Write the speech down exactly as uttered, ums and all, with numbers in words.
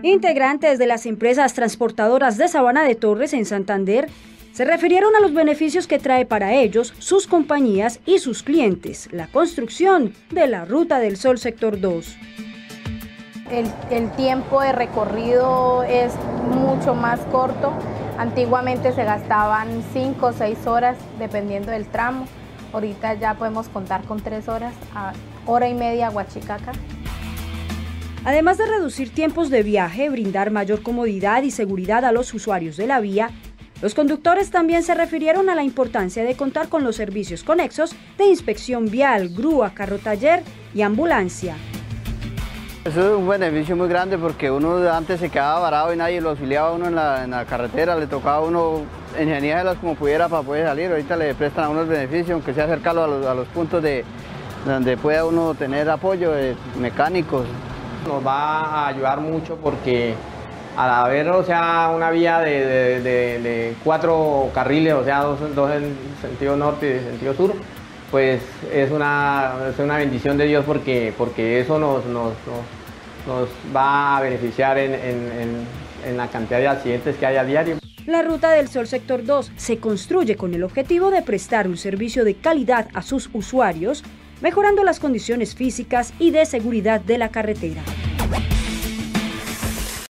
Integrantes de las empresas transportadoras de Sabana de Torres en Santander se refirieron a los beneficios que trae para ellos, sus compañías y sus clientes la construcción de la Ruta del Sol Sector dos. El, el tiempo de recorrido es mucho más corto. Antiguamente se gastaban cinco o seis horas dependiendo del tramo. Ahorita ya podemos contar con tres horas, a hora y media a Huachicaca. Además de reducir tiempos de viaje, brindar mayor comodidad y seguridad a los usuarios de la vía, los conductores también se refirieron a la importancia de contar con los servicios conexos de inspección vial, grúa, carro taller y ambulancia. Eso es un beneficio muy grande porque uno antes se quedaba varado y nadie lo auxiliaba a uno en la, en la carretera, le tocaba a uno ingeniárselas como pudiera para poder salir. Ahorita le prestan a uno el beneficio, aunque sea acercarlo a los, a los puntos de donde pueda uno tener apoyo de mecánicos. Nos va a ayudar mucho porque al haber, o sea, una vía de, de, de, de cuatro carriles, o sea, dos, dos en sentido norte y en sentido sur, pues es una, es una bendición de Dios porque, porque eso nos, nos, nos, nos va a beneficiar en, en, en, en la cantidad de accidentes que hay a diario. La Ruta del Sol Sector dos se construye con el objetivo de prestar un servicio de calidad a sus usuarios, mejorando las condiciones físicas y de seguridad de la carretera.